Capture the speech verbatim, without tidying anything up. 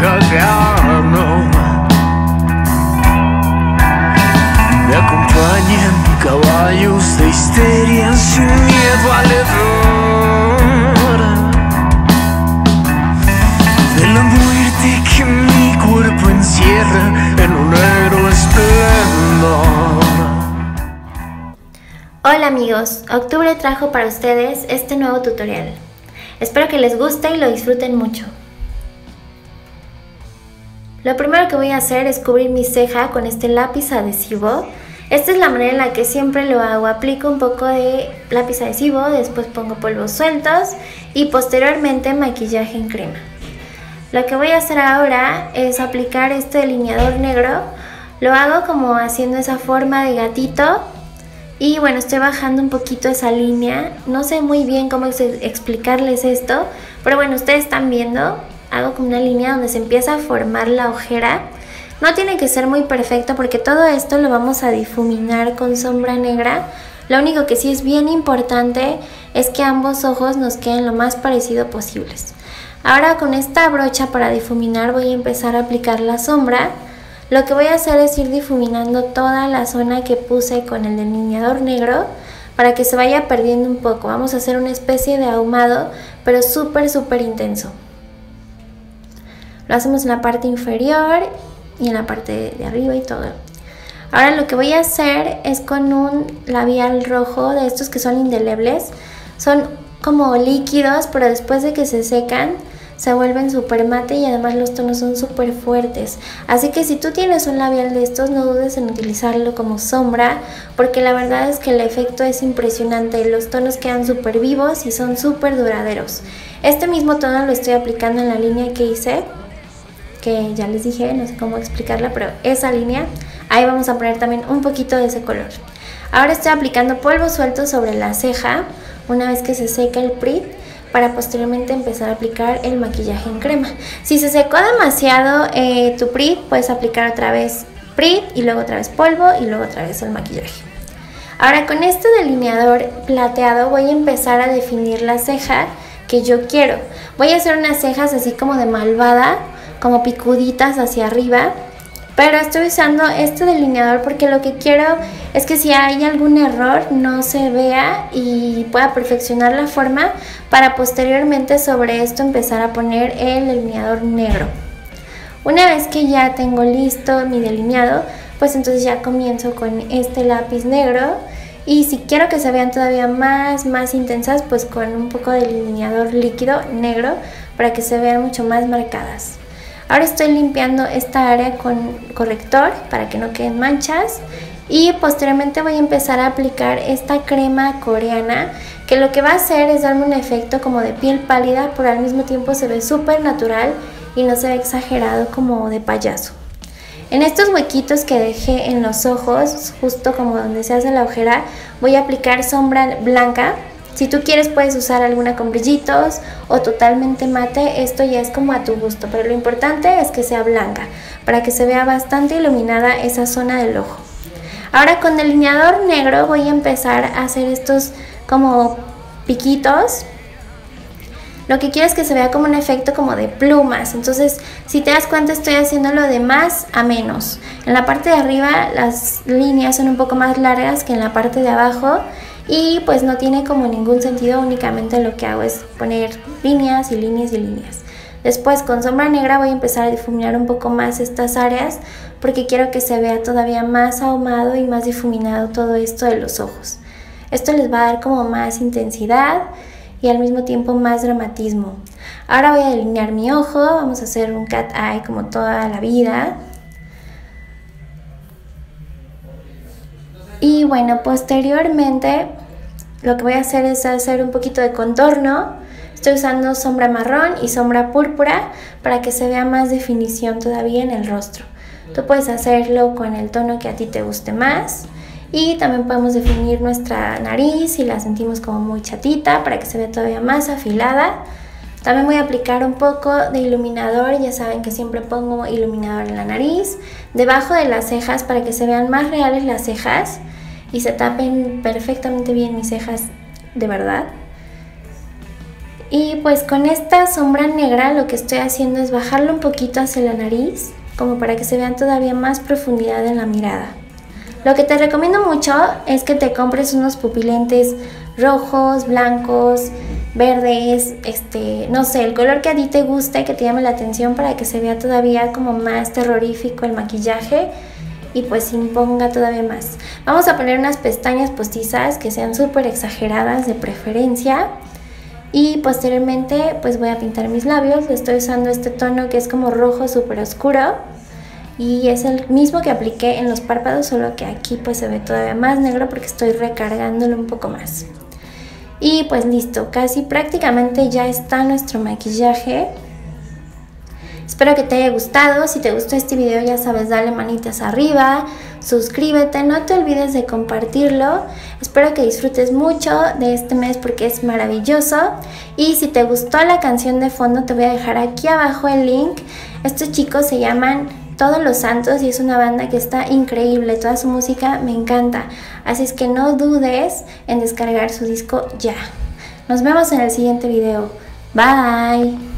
cagarno. Me acompañan caballos de histeria sin miedo al error, de la muerte que mi cuerpo encierra en un negro esplendor. Hola amigos, Octubre trajo para ustedes este nuevo tutorial. Espero que les guste y lo disfruten mucho. Lo primero que voy a hacer es cubrir mi ceja con este lápiz adhesivo. Esta es la manera en la que siempre lo hago. Aplico un poco de lápiz adhesivo, después pongo polvos sueltos y posteriormente maquillaje en crema. Lo que voy a hacer ahora es aplicar este delineador negro. Lo hago como haciendo esa forma de gatito. Y bueno, estoy bajando un poquito esa línea. No sé muy bien cómo explicarles esto, pero bueno, ustedes están viendo. Hago como una línea donde se empieza a formar la ojera. No tiene que ser muy perfecto porque todo esto lo vamos a difuminar con sombra negra. Lo único que sí es bien importante es que ambos ojos nos queden lo más parecido posibles. Ahora con esta brocha para difuminar voy a empezar a aplicar la sombra. Lo que voy a hacer es ir difuminando toda la zona que puse con el delineador negro para que se vaya perdiendo un poco. Vamos a hacer una especie de ahumado, pero súper súper intenso. Lo hacemos en la parte inferior y en la parte de arriba y todo. Ahora lo que voy a hacer es con un labial rojo de estos que son indelebles. Son como líquidos, pero después de que se secan se vuelven súper mate y además los tonos son súper fuertes. Así que si tú tienes un labial de estos, no dudes en utilizarlo como sombra, porque la verdad es que el efecto es impresionante. Los tonos quedan súper vivos y son súper duraderos. Este mismo tono lo estoy aplicando en la línea que hice, que ya les dije, no sé cómo explicarla, pero esa línea, ahí vamos a poner también un poquito de ese color. Ahora estoy aplicando polvo suelto sobre la ceja, una vez que se seca el P R I T, para posteriormente empezar a aplicar el maquillaje en crema. Si se secó demasiado eh, tu P R I T, puedes aplicar otra vez P R I T y luego otra vez polvo y luego otra vez el maquillaje. Ahora con este delineador plateado voy a empezar a definir la ceja que yo quiero. Voy a hacer unas cejas así como de malvada, como picuditas hacia arriba, pero estoy usando este delineador porque lo que quiero es que si hay algún error no se vea y pueda perfeccionar la forma para posteriormente sobre esto empezar a poner el delineador negro. Una vez que ya tengo listo mi delineado, pues entonces ya comienzo con este lápiz negro y si quiero que se vean todavía más, más intensas, pues con un poco de delineador líquido negro para que se vean mucho más marcadas. Ahora estoy limpiando esta área con corrector para que no queden manchas y posteriormente voy a empezar a aplicar esta crema coreana que lo que va a hacer es darme un efecto como de piel pálida, pero al mismo tiempo se ve súper natural y no se ve exagerado como de payaso. En estos huequitos que dejé en los ojos, justo como donde se hace la ojera, voy a aplicar sombra blanca. Si tú quieres puedes usar alguna con brillitos o totalmente mate, esto ya es como a tu gusto, pero lo importante es que sea blanca para que se vea bastante iluminada esa zona del ojo. Ahora con delineador negro voy a empezar a hacer estos como piquitos. Lo que quiero es que se vea como un efecto como de plumas, entonces si te das cuenta estoy haciéndolo de más a menos. En la parte de arriba las líneas son un poco más largas que en la parte de abajo. Y pues no tiene como ningún sentido, únicamente lo que hago es poner líneas y líneas y líneas. Después con sombra negra voy a empezar a difuminar un poco más estas áreas porque quiero que se vea todavía más ahumado y más difuminado todo esto de los ojos. Esto les va a dar como más intensidad y al mismo tiempo más dramatismo. Ahora voy a delinear mi ojo, vamos a hacer un cat eye como toda la vida. Y bueno, posteriormente lo que voy a hacer es hacer un poquito de contorno. Estoy usando sombra marrón y sombra púrpura para que se vea más definición todavía en el rostro. Tú puedes hacerlo con el tono que a ti te guste más. Y también podemos definir nuestra nariz si la sentimos como muy chatita para que se vea todavía más afilada. También voy a aplicar un poco de iluminador, ya saben que siempre pongo iluminador en la nariz, debajo de las cejas para que se vean más reales las cejas y se tapen perfectamente bien mis cejas de verdad. Y pues con esta sombra negra lo que estoy haciendo es bajarlo un poquito hacia la nariz, como para que se vean todavía más profundidad en la mirada. Lo que te recomiendo mucho es que te compres unos pupilentes rojos, blancos, verdes, este, no sé, el color que a ti te guste, que te llame la atención para que se vea todavía como más terrorífico el maquillaje y pues se imponga todavía más. Vamos a poner unas pestañas postizas que sean súper exageradas de preferencia. Y posteriormente pues voy a pintar mis labios. Estoy usando este tono que es como rojo súper oscuro. Y es el mismo que apliqué en los párpados, solo que aquí pues se ve todavía más negro porque estoy recargándolo un poco más. Y pues listo, casi prácticamente ya está nuestro maquillaje. Espero que te haya gustado. Si te gustó este video, ya sabes, dale manitas arriba, suscríbete, no te olvides de compartirlo. Espero que disfrutes mucho de este mes porque es maravilloso. Y si te gustó la canción de fondo, te voy a dejar aquí abajo el link. Estos chicos se llaman Todos los Santos y es una banda que está increíble. Toda su música me encanta. Así es que no dudes en descargar su disco ya. Nos vemos en el siguiente video. Bye.